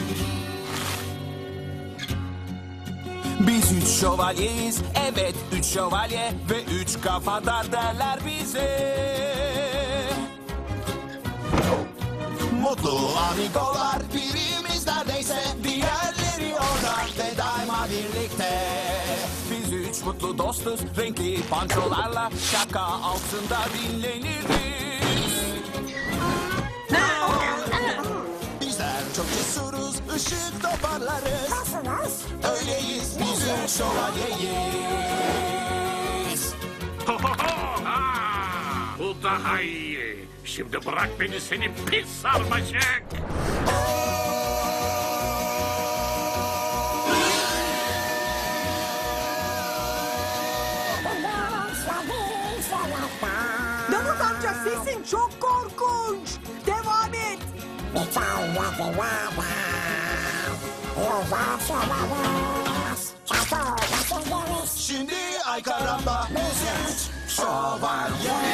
Biz üç şövalyeyiz, evet üç şövalye ve üç kafadar derler bize. Mutlu amigolar, birimiz neredeyse, diğerleri orada ve daima birlikte. Biz üç mutlu dostuz, renkli pançolarla şapka altında dinleniriz. Bizler çok cesuruz, ışık toparlarız. Öyleyiz, biz üç şövalyeyiz. Bu daha iyi. Şimdi bırak beni seni pis sarmaşık. Davut amca sesin çok korkunç. Devam et. Şimdi ay karanlığa, biz üç şövalye.